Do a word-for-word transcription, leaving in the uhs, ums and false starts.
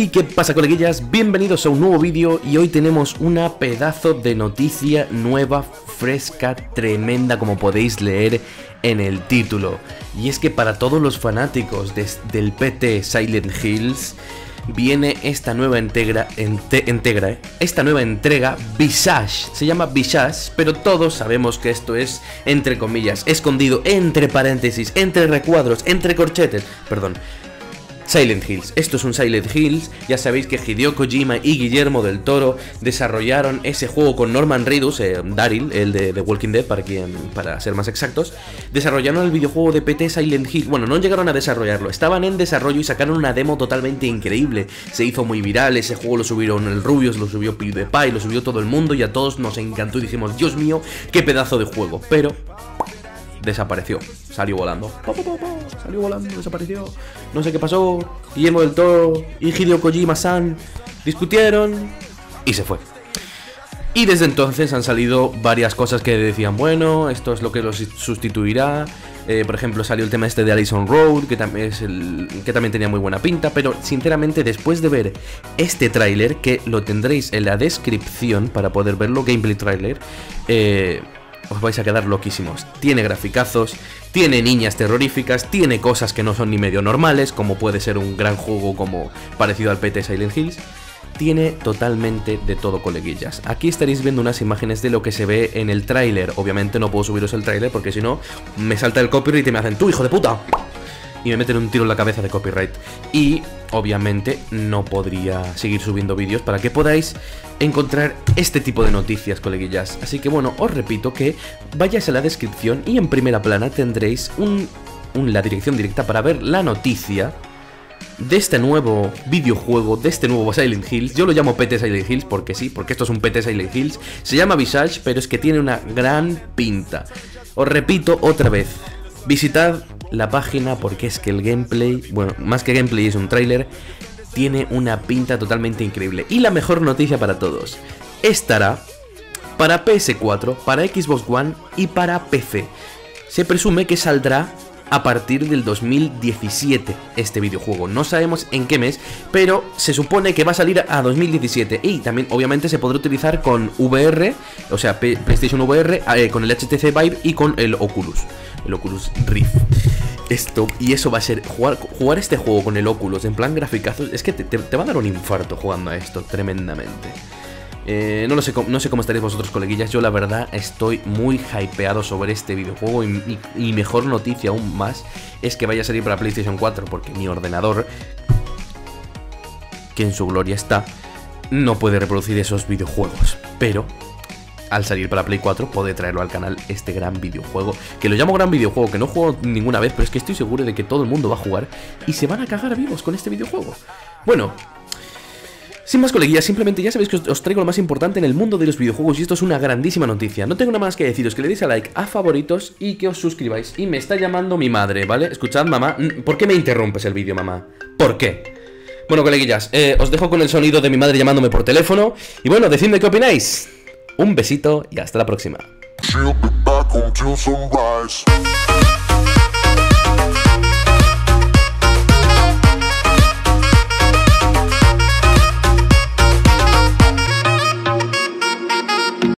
¿Y qué pasa, coleguillas? Bienvenidos a un nuevo vídeo y hoy tenemos una pedazo de noticia nueva, fresca, tremenda, como podéis leer en el título. Y es que para todos los fanáticos de, del P T Silent Hills viene esta nueva entrega, ente, entrega, ¿eh? esta nueva entrega Visage. Se llama Visage, pero todos sabemos que esto es, entre comillas, escondido entre paréntesis, entre recuadros, entre corchetes, perdón, Silent Hills. Esto es un Silent Hills. Ya sabéis que Hideo Kojima y Guillermo del Toro desarrollaron ese juego con Norman Reedus, eh, Daryl, el de The Walking Dead, para, quien, para ser más exactos. Desarrollaron el videojuego de P T Silent Hills. Bueno, no llegaron a desarrollarlo, estaban en desarrollo y sacaron una demo totalmente increíble. Se hizo muy viral, ese juego lo subieron el Rubius, lo subió PewDiePie, lo subió todo el mundo y a todos nos encantó y dijimos, Dios mío, qué pedazo de juego. Pero desapareció, salió volando, salió volando, desapareció, no sé qué pasó. Guillermo del Toro y Hideo Kojima-san discutieron y se fue. Y desde entonces han salido varias cosas que decían, bueno, esto es lo que lo sustituirá. Eh, por ejemplo, salió el tema este de Allison Road, que, tam es el, que también tenía muy buena pinta. Pero sinceramente, después de ver este tráiler, que lo tendréis en la descripción para poder verlo, gameplay tráiler, eh... os vais a quedar loquísimos. Tiene graficazos, tiene niñas terroríficas, tiene cosas que no son ni medio normales, como puede ser un gran juego como parecido al P T Silent Hills. Tiene totalmente de todo, coleguillas. Aquí estaréis viendo unas imágenes de lo que se ve en el tráiler. Obviamente no puedo subiros el tráiler porque si no me salta el copyright y me hacen ¡tú, hijo de puta! Y me meten un tiro en la cabeza de copyright. Y obviamente no podría seguir subiendo vídeos para que podáis encontrar este tipo de noticias, coleguillas. Así que bueno, os repito que vayáis a la descripción y en primera plana tendréis un, un, la dirección directa para ver la noticia de este nuevo videojuego, de este nuevo Silent Hills. Yo lo llamo P T Silent Hills porque sí, porque esto es un P T Silent Hills. Se llama Visage, pero es que tiene una gran pinta. Os repito otra vez, visitad la página porque es que el gameplay, bueno, más que gameplay es un tráiler, tiene una pinta totalmente increíble. Y la mejor noticia para todos, estará para P S cuatro, para Xbox One y para P C. Se presume que saldrá a partir del dos mil diecisiete este videojuego. No sabemos en qué mes, pero se supone que va a salir a dos mil diecisiete. Y también obviamente se podrá utilizar con V R, o sea, P PlayStation V R, eh, con el H T C Vive y con el Oculus, el Oculus Rift. Esto, y eso va a ser, jugar, jugar este juego con el Oculus en plan graficazos, es que te, te, te va a dar un infarto jugando a esto, tremendamente. Eh, no lo sé, no sé cómo estaréis vosotros, coleguillas. Yo la verdad estoy muy hypeado sobre este videojuego. Y, y, y mejor noticia aún más es que vaya a salir para PlayStation cuatro, porque mi ordenador, que en su gloria está, no puede reproducir esos videojuegos. Pero al salir para Play cuatro podré traerlo al canal, este gran videojuego, que lo llamo gran videojuego, que no juego ninguna vez, pero es que estoy seguro de que todo el mundo va a jugar y se van a cagar vivos con este videojuego. Bueno, sin más, coleguillas, simplemente ya sabéis que os, os traigo lo más importante en el mundo de los videojuegos y esto es una grandísima noticia. No tengo nada más que deciros, que le deis a like, a favoritos y que os suscribáis. Y me está llamando mi madre, ¿vale? Escuchad, mamá. ¿Por qué me interrumpes el vídeo, mamá? ¿Por qué? Bueno, coleguillas, eh, os dejo con el sonido de mi madre llamándome por teléfono. Y bueno, decidme qué opináis. Un besito y hasta la próxima.